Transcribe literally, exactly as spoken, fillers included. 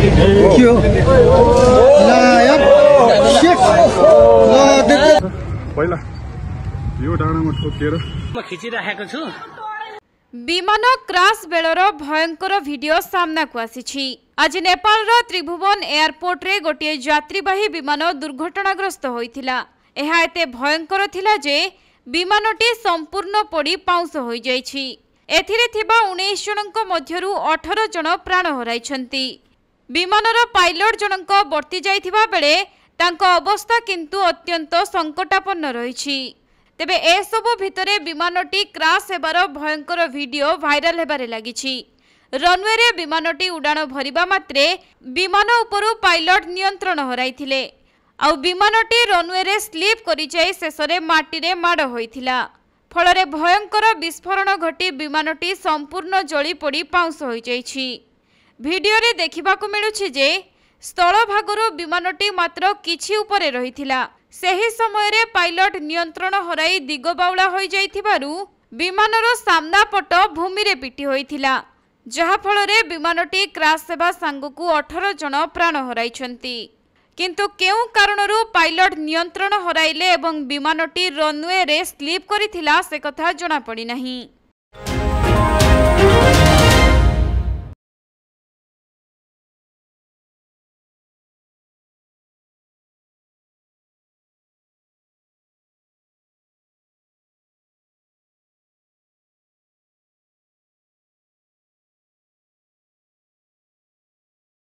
पहिला यो डाँडामा ठोकेर म खिचिराखेको छु। विमान क्राश बेलर भयंकर भिडियो सामना को आसी। आज नेपाल रो त्रिभुवन एयरपोर्ट रे गोटे यात्रीवाही विमान दुर्घटनाग्रस्त होइथिला। एहा एते भयंकर थिला जे विमानटी संपूर्ण पोड़ी पाउंस होई जाइछि। एथिरे थिबा उन्नीस जनक मध्यरु अठारह जन प्राण हराइछन्ति। विमानर पायलट जनक बर्ती जाइथिबा बेले तांको अवस्था किंतु अत्यंत संकटापन्न रहिछि। तेबे ए सबु भितरे विमानटी क्राश हेबार भयंकर वीडियो भाइराल हेबारे लागिछि। रनवे रे विमानटी उड़ाण भरिबा मात्रे विमान उपरु पायलट नियंत्रण हराइथिले। आ विमानटी रनवे रे स्लीप करि जाई शेषरे माटी रे माड होइथिला। फलरे भयंकर विस्फोरण घटी विमानटी संपूर्ण जळी पोड़ी पाउंस होई जाइछि। वीडियो रे देखिबाकु मिलुछि जे स्थल भागरु विमानटी मात्र किछि उपरे रहिथिला। सेही समय रे पायलट नियंत्रण हराई दिगबाउला होई जाइथिबारु विमानर सामना पट भूमि रे पिटी होइथिला, जहा फलरे विमानटी क्राश हेबा सांगकु अठारह जन प्राण हराइछन्ति। किंतु केउ कारणरू पायलट नियंत्रण हराइले एवं विमानटी रनवे रे स्लीप करिथिला से कथा जଣା पड़ी नाही।